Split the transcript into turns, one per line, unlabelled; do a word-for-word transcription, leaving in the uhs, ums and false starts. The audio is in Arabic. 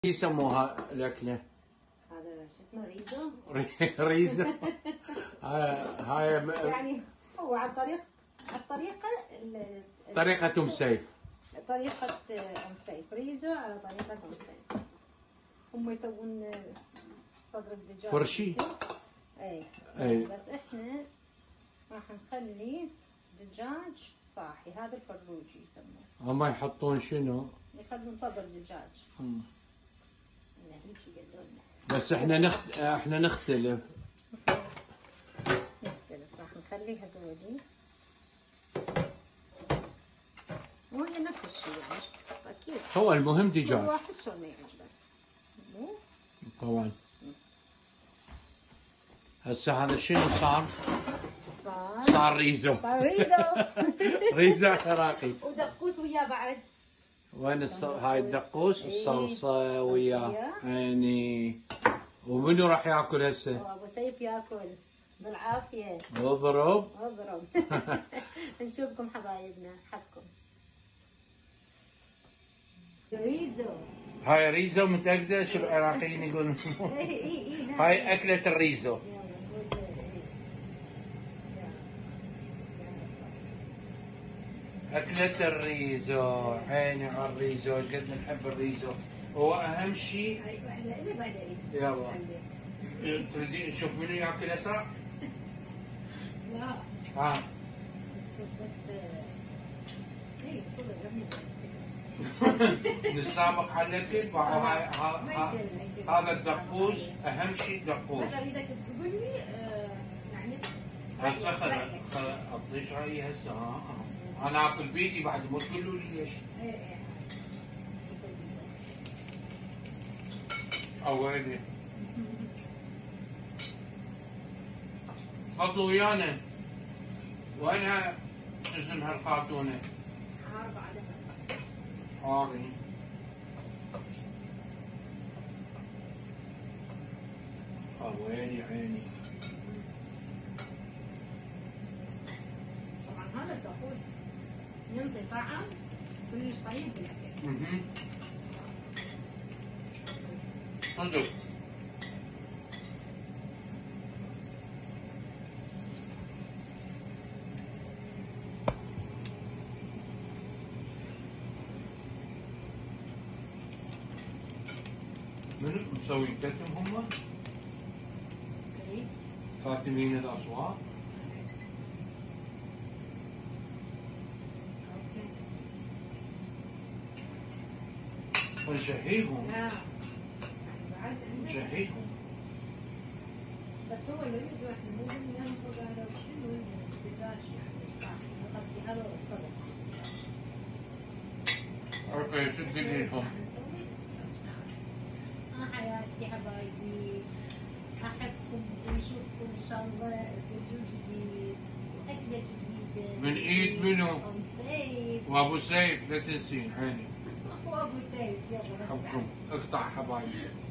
يسموها الأكلة؟
هذا شو اسمه ريزو؟
ريزو. هاي
يعني هو على طريق الطريقة
طريقة أم سيف.
طريقة أم سيف، ريزو على طريقة أم سيف. هم يسوون صدر الدجاج
فرشي.
اي
اي
بس احنا راح نخلي دجاج صاحي، هذا الفروجي يسموه.
هم يحطون شنو؟
يخلون صدر دجاج.
امم
هيجي يقولون
بس احنا نخت... احنا نختلف.
نختلف، راح نخلي هذولي وهي نفس الشيء يعني اكيد.
هو المهم دجاج.
كل واحد شلون ما يعجبه. مو؟
طبعا. هسه هذا شنو صار؟
صار
صار ريزو.
صار ريزو.
ريزو عراقي.
ودقوس وياه بعد.
وين الص... هاي الدقوس والصلصة وياه يعني. ومنو راح ياكل هسه؟
ابو سيف ياكل بالعافية.
اضرب
اضرب. نشوفكم حبايبنا، حبكم. ريزو.
هاي ريزو، متأكدة شو العراقيين يقولون؟
اي اي اي
هاي أكلة الريزو. أكلة الريزو، عيني على الريزو، قد نحب الريزو، هو أهم شيء.
ايوه اللي بعد ايد.
يلا تريدين نشوف منو ياكل أسرع؟
لا
ها
نشوف بس. اي صدق
نسابق على الأكل. هاي هذا الدقوس، أهم شيء دقوس.
بس أريدك تقول لي يعني
هسه خل خل أطيش رأيي هسه. ها أنا آكل بيدي بعد، مو تقولوا لي ليش؟
اي اي
أويلي تفضلوا ويانا. وينها اسمها الخاتونة؟
حار بعدها.
حاري. ويلي عيني.
طبعا هذا الدقوس ينطي طعم كلش طيب بالاكل.
اها صدق. منو مسوي كتم هم؟
اي
كاتمين الاصوات. ونشهيهم.
لا يعني بعد عندنا
نشهيهم.
بس هو الريزو احنا مو بننفض هذا شنو الدجاج يعني صاحي، قصدي هذا الصدق.
اوكي شو تقولي لهم؟
اه حياتي حبايبي، احبكم ونشوفكم ان شاء الله فيديو جديد واكله جديده
من ايد منو؟
ابو سيف.
وابو سيف لا تنسين عيني.
وابو سيف يلا
حبكم اقطع حبايبي.